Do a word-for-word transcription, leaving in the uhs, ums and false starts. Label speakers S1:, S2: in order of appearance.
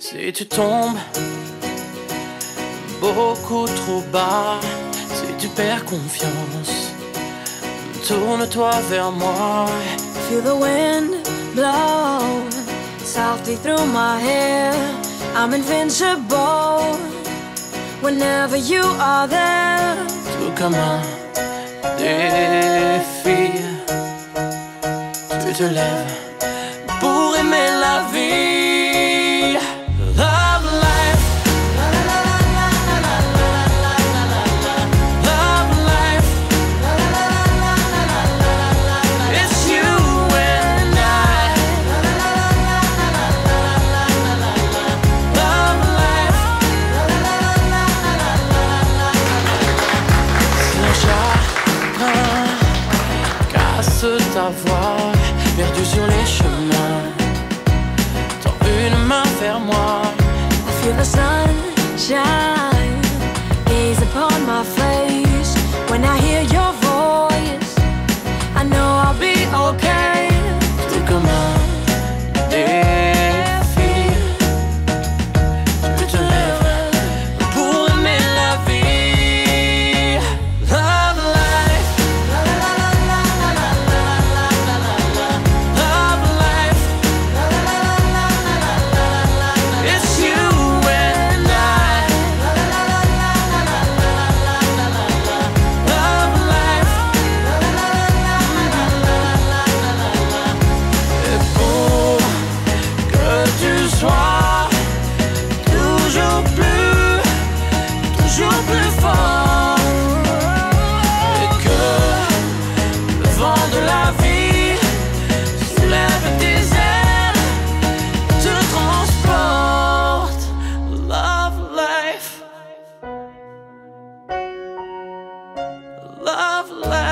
S1: Si tu tombes beaucoup trop bas, si tu perds confiance, tourne-toi vers moi.
S2: Feel the wind blow softly through my hair. I'm invincible whenever you are there.
S1: Tout comme un défi, tu te lèves pour aimer la vie. Love life, love life. It's you and I. Love life. Si un chagrin casse ta voix, perdu sur les chemins, tends une main vers moi.
S2: I feel the sun shine gaze upon my face. When I hear your voice, I know I'll be okay.
S1: Tout comme un défi, tu te lèves pour aimer la vie. Love life, love life. It's you and I. Love life. Et pour que tu sois toujours plus, toujours plus fort, et que le vent de la vie soulève tes ailes, te transporte. Love life, love life.